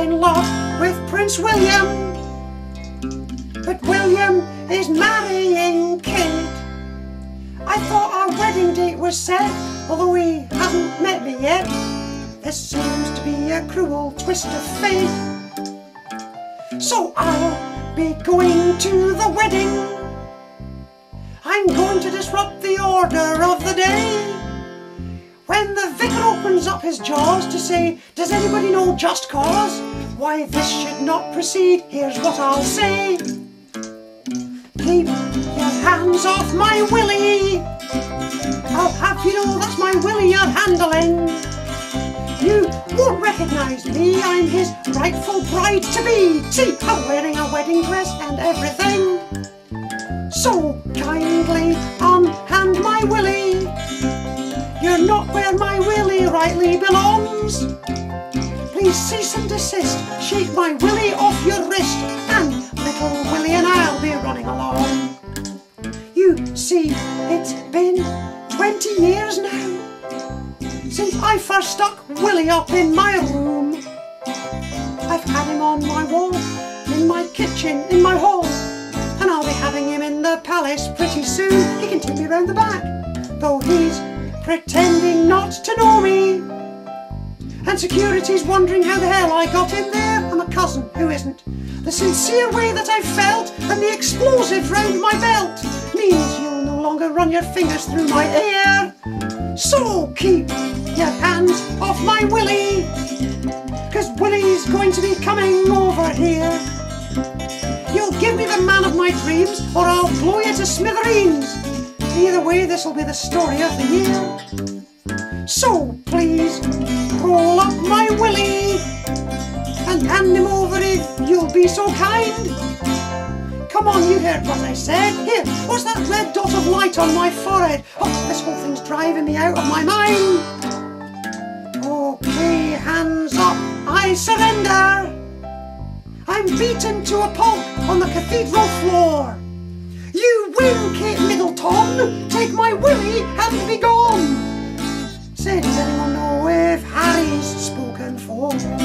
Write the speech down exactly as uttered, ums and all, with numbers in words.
in love with Prince William, but William is marrying Kate. I thought our wedding date was set, although he hasn't met me yet. This seems to be a cruel twist of fate. So I'll be going to the wedding. I'm going to disrupt the order of the day. When the vicar opens up his jaws to say, does anybody know just cause? Why this should not proceed, here's what I'll say. Keep your hands off my willy. I'll have you know that's my willy you're handling. You won't recognise me, I'm his rightful bride-to-be. See, I'm wearing a wedding dress and everything. So kindly unhand my willy. You're not where my willy rightly belongs. Please cease and desist, shake my willy off your wrist, and little Willie and I'll be running along. You see, it's been twenty years now since I first stuck Willie up in my room. I've had him on my wall, in my kitchen, in my hall, and I'll be having him in the palace pretty soon. He can take me round the back, though he's pretending not to know me. And security's wondering how the hell I got in there. I'm a cousin who isn't. The sincere way that I felt and the explosive round my belt means you'll no longer run your fingers through my hair. So keep your hands off my Willie, 'cause Willie's going to be coming over here. You'll give me the man of my dreams, or I'll blow you to smithereens. Either way, this'll be the story of the year. So please, roll up my Willie and hand him over if you'll be so kind. Come on, you heard what I said. Here, what's that red dot of light on my forehead? Oh, this whole thing's driving me out of my mind. Okay, hands up, I surrender. I'm beaten to a pulp on the cathedral floor. You win, Kate Middleton. Take my Willie and be gone. Say, does anyone know if Harry's spoken for?